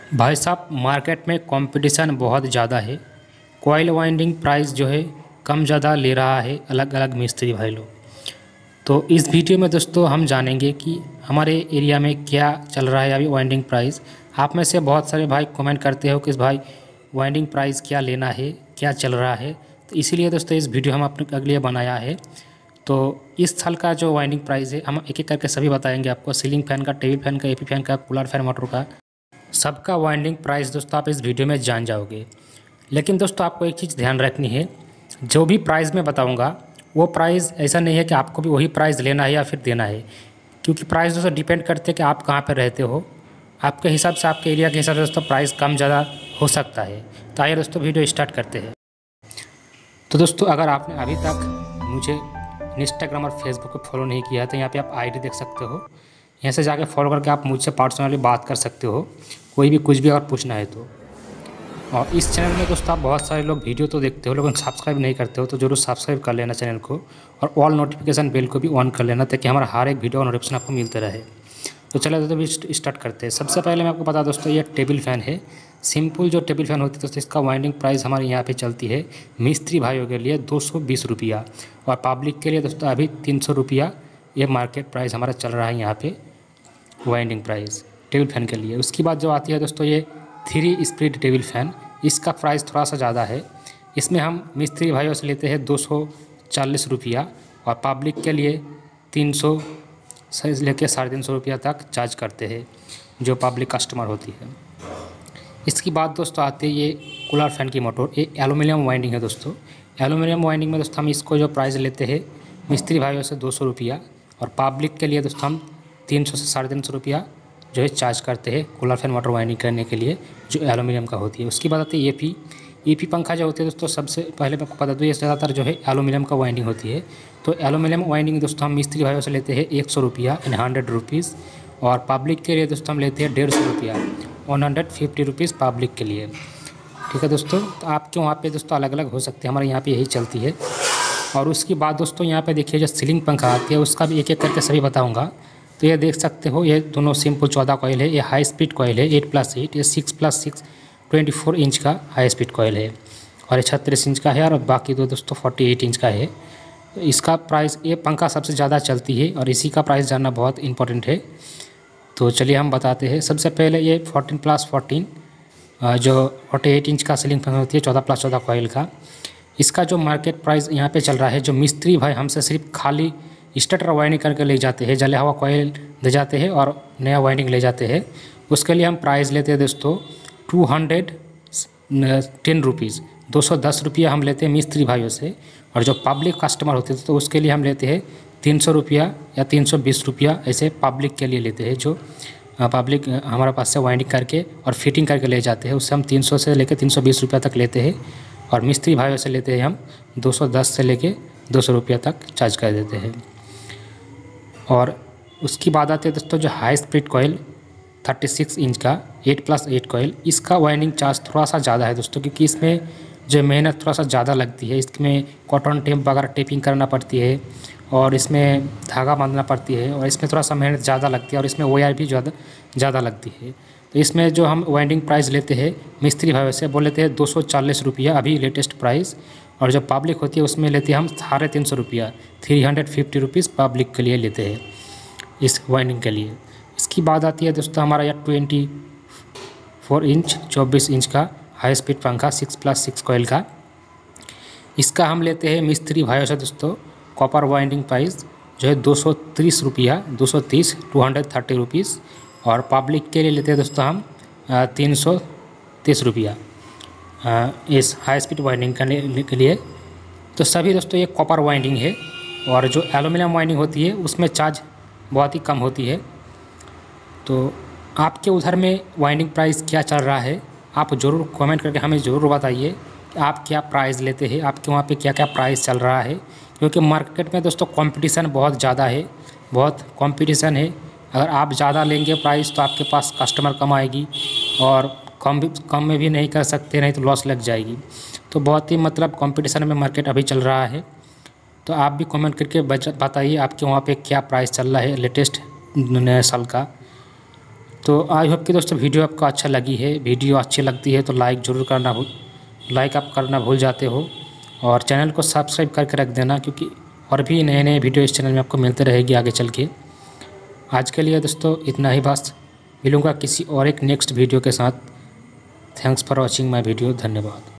भाई साहब, मार्केट में कंपटीशन बहुत ज़्यादा है। कॉइल वाइंडिंग प्राइस जो है कम ज़्यादा ले रहा है अलग अलग मिस्त्री भाई लोग। तो इस वीडियो में दोस्तों हम जानेंगे कि हमारे एरिया में क्या चल रहा है अभी वाइंडिंग प्राइस। आप में से बहुत सारे भाई कमेंट करते हो कि भाई वाइंडिंग प्राइस क्या लेना है, क्या चल रहा है। तो इसीलिए दोस्तों इस वीडियो हम अपने अगले बनाया है। तो इस साल का जो वाइंडिंग प्राइस है हम एक एक करके सभी बताएंगे आपको। सीलिंग फैन का, टेबल फैन का, एपी फैन का, कूलर फैन, मोटर का, सबका वाइंडिंग प्राइस दोस्तों आप इस वीडियो में जान जाओगे। लेकिन दोस्तों आपको एक चीज़ ध्यान रखनी है, जो भी प्राइस मैं बताऊंगा वो प्राइस ऐसा नहीं है कि आपको भी वही प्राइस लेना है या फिर देना है, क्योंकि प्राइस दोस्तों डिपेंड करते हैं कि आप कहाँ पर रहते हो। आपके हिसाब से, आपके एरिया के हिसाब से दोस्तों प्राइस कम ज़्यादा हो सकता है। तो आइए दोस्तों वीडियो स्टार्ट करते हैं। तो दोस्तों अगर आपने अभी तक मुझे इंस्टाग्राम और फेसबुक पर फॉलो नहीं किया है तो यहाँ पे आप आईडी देख सकते हो। यहाँ से जाके फॉलो करके आप मुझसे पर्सनली बात कर सकते हो, कोई भी कुछ भी अगर पूछना है तो। और इस चैनल में दोस्तों आप बहुत सारे लोग वीडियो तो देखते हो लेकिन सब्सक्राइब नहीं करते हो, तो जरूर सब्सक्राइब कर लेना चैनल को, और ऑल नोटिफिकेशन बेल को भी ऑन कर लेना ताकि हमारा हर एक वीडियो का नोटिफिकेशन आपको मिलते रहे। तो चलिए दोस्तों भी स्टार्ट करते हैं। सबसे पहले मैं आपको बता दोस्तों, ये टेबल फैन है। सिंपल जो टेबल फैन होती है दोस्तों, इसका वाइंडिंग प्राइस हमारे यहाँ पे चलती है मिस्त्री भाइयों के लिए 220 रुपया, और पब्लिक के लिए दोस्तों अभी 300 रुपया ये मार्केट प्राइस हमारा चल रहा है यहाँ पे वाइंडिंग प्राइस टेबल फैन के लिए। उसके बाद जो आती है दोस्तों ये 3 स्पीड टेबल फैन, इसका प्राइस थोड़ा सा ज़्यादा है। इसमें हम मिस्त्री भाइयों से लेते हैं 240 रुपया, और पब्लिक के लिए 300 से लेकर 350 रुपया तक चार्ज करते हैं जो पब्लिक कस्टमर होती है। इसके बाद दोस्तों आते हैं ये कूलर फैन की मोटर। ये एलुमिनियम वाइंडिंग है दोस्तों। एलुमिनियम वाइंडिंग में दोस्तों हम इसको जो प्राइस लेते हैं मिस्त्री भाइयों से 200 रुपया, और पब्लिक के लिए दोस्तों हम 300 से 350 रुपया जो है चार्ज करते हैं कूलर फैन मोटर वाइंडिंग करने के लिए, जो एलुमिनियम का होती है। उसके बाद आती है एपी पंखा जो होती है दोस्तों। सबसे पहले मैं आपको बता दूँ, ये ज़्यादातर जो है एलुमिनियम का वाइंडिंग होती है। तो एलुमिनियम वाइंडिंग दोस्तों हम मिस्त्री भाइयों से लेते हैं 100 रुपया, 100 रुपीज़, और पब्लिक के लिए दोस्तों हम लेते हैं 150 रुपया, 150 रुपीज़ पब्लिक के लिए। ठीक है दोस्तों, तो आपके वहाँ पे दोस्तों अलग अलग हो सकते हैं, हमारे यहाँ पे यही चलती है। और उसके बाद दोस्तों यहाँ पे देखिए जो सीलिंग पंखा आती है उसका भी एक एक करके सभी बताऊँगा। तो ये देख सकते हो, ये दोनों सिंपल 14 कॉइल है। ये हाई स्पीड कॉइल है 8+8, ये 6+6 24 इंच का हाई स्पीड कॉइल है, और ये 36 इंच का है, और बाकी दो दोस्तों 48 इंच का है। तो इसका प्राइस, ये पंखा सबसे ज़्यादा चलती है और इसी का प्राइस जानना बहुत इंपॉर्टेंट है। तो चलिए हम बताते हैं। सबसे पहले ये 14+14 जो 48 इंच का सीलिंग फैन होती है, 14+14 कॉइल का। इसका जो मार्केट प्राइस यहाँ पे चल रहा है, जो मिस्त्री भाई हमसे सिर्फ खाली स्टार्टर वाइंडिंग करके ले जाते हैं, जले हवा कॉइल दे जाते हैं और नया वाइंडिंग ले जाते हैं, उसके लिए हम प्राइस लेते हैं दोस्तों 210 रुपीज़, 210 रुपया हम लेते हैं मिस्त्री भाइयों से। और जो पब्लिक कस्टमर होते हैं तो उसके लिए हम लेते हैं 300 रुपया या 320 रुपया, ऐसे पब्लिक के लिए लेते हैं। जो पब्लिक हमारे पास से वाइंडिंग करके और फिटिंग करके ले जाते हैं, उससे हम 300 से लेकर 320 रुपया तक लेते हैं। और मिस्त्री भाइयों से लेते हैं हम 210 से लेके 200 रुपया तक चार्ज कर देते हैं। और उसकी बाद आते हैं दोस्तों जो हाई स्पीड कॉइल 36 इंच का 8+8 कॉइल, इसका वाइंडिंग चार्ज थोड़ा सा ज़्यादा है दोस्तों, क्योंकि इसमें जो मेहनत थोड़ा सा ज़्यादा लगती है। इसमें कॉटन टेप वगैरह टेपिंग करना पड़ती है, और इसमें धागा बांधना पड़ती है, और इसमें थोड़ा सा मेहनत ज़्यादा लगती है, और इसमें वायर भी ज़्यादा लगती है। तो इसमें जो हम वाइंडिंग प्राइस लेते हैं मिस्त्री भाई से, वो लेते हैं 240 रुपया अभी लेटेस्ट प्राइस। और जो पब्लिक होती है उसमें लेते हैं हम 350 रुपया, 350 रुपीज़ पब्लिक के लिए लेते हैं इस वाइंडिंग के लिए। इसकी बात आती है दोस्तों हमारा यह 24 इंच 24 इंच का हाई स्पीड पंखा 6+6 कॉइल का। इसका हम लेते हैं मिस्त्री भाइयों से दोस्तों कॉपर वाइंडिंग प्राइस जो है 230 रुपया, 230 रुपीज़, और पब्लिक के लिए लेते हैं दोस्तों हम 330 रुपया इस हाई स्पीड वाइंडिंग करने के लिए। तो सभी दोस्तों ये कॉपर वाइंडिंग है, और जो एलुमिनियम वाइंडिंग होती है उसमें चार्ज बहुत ही कम होती है। तो आपके उधर में वाइंडिंग प्राइस क्या चल रहा है, आप ज़रूर कमेंट करके हमें ज़रूर बताइए कि आप क्या प्राइस लेते हैं, आपके वहाँ पे क्या क्या प्राइस चल रहा है। क्योंकि मार्केट में दोस्तों कंपटीशन बहुत ज़्यादा है, बहुत कंपटीशन है। अगर आप ज़्यादा लेंगे प्राइस तो आपके पास कस्टमर कम आएगी, और कम में भी नहीं कर सकते, नहीं तो लॉस लग जाएगी। तो बहुत ही मतलब कंपटीशन में मार्केट अभी चल रहा है। तो आप भी कमेंट करके बताइए आपके वहाँ पे क्या प्राइस चल रहा है लेटेस्ट नए साल का। तो आई होप कि दोस्तों वीडियो आपको अच्छा लगी है। वीडियो अच्छी लगती है तो लाइक ज़रूर करना, लाइक आप करना भूल जाते हो, और चैनल को सब्सक्राइब करके रख देना, क्योंकि और भी नए नए वीडियो इस चैनल में आपको मिलते रहेगी आगे चल के। आज के लिए दोस्तों इतना ही बस, मिलूँगा किसी और एक नेक्स्ट वीडियो के साथ। Thanks for watching my video. धन्यवाद।